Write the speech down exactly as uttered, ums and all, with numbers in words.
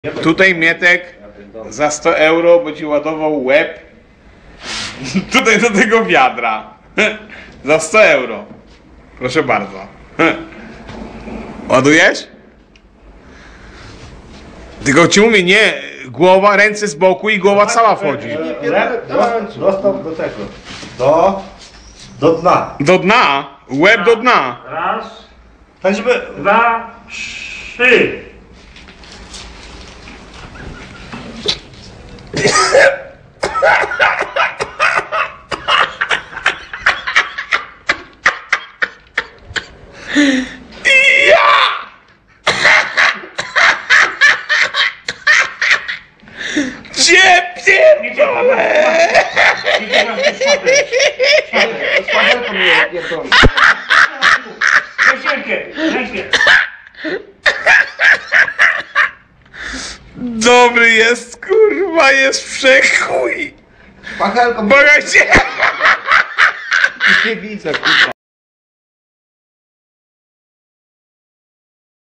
Tutaj Mietek za sto euro będzie ładował łeb tutaj do tego wiadra za sto euro. Proszę bardzo. Ładujesz? Tylko ci mówię, nie, głowa, ręce z boku i głowa cała wchodzi. Dostał do tego. Do, do dna. Do dna, łeb do dna. Raz, Tak żeby... dwa, trzy. Ja! Cię pierdolę! Dobry jest, kurwa, jest wszechchuj! Pachelką Bogajcie! nie widzę, kurwa.